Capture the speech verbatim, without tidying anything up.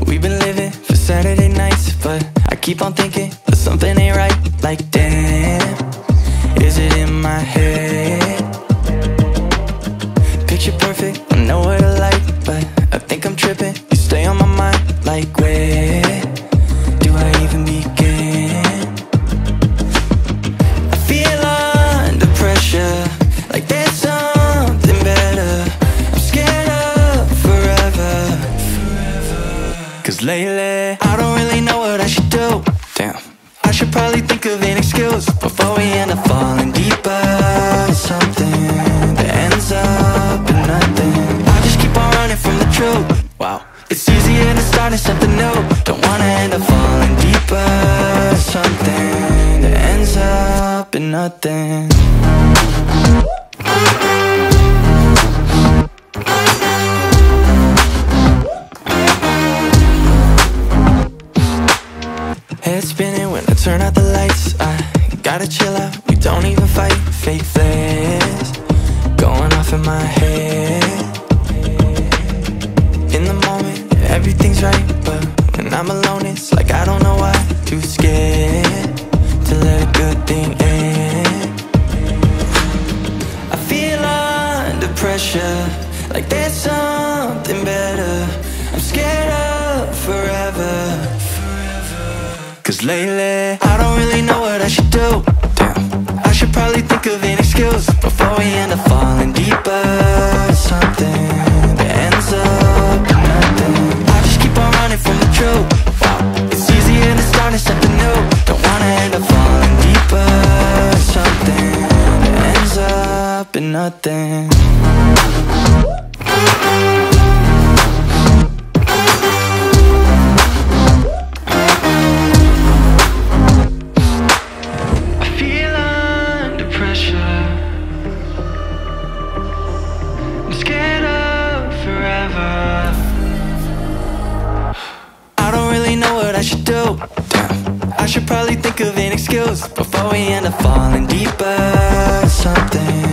we've been living for Saturday nights, but I keep on thinking that something ain't right. Like damn, is it in my head? Picture perfect, I know what I like, but I think I'm tripping. You stay on my mind, like where do I even begin? I feel under pressure, like there's something better. I'm scared of forever. Cause lately, I don't really know what I should do. Damn, I should probably think of an excuse before we end up falling deeper. Something that ends up in nothing. I just keep on running from the truth. Wow, it's easier to start something new. Don't wanna end up falling deeper. Something that ends up in nothing. Head spinning when I turn out the lights. I gotta chill out, we don't even fight. Fake flares going off in my head. In the moment, everything's right, but when I'm alone, it's like I don't know why. Too scared to let a good thing end. I feel under pressure, like there's something better. I'm scared of forever. Cause lately, I don't really know what I should do. Damn, I should probably think of an excuse before we end up falling deeper. Something that ends up in nothing. I just keep on running from the truth. Wow, it's easier to start something new. Don't wanna end up falling deeper. Something that ends up in nothing. I should do. Damn, I should probably think of an excuse before we end up falling deeper. Something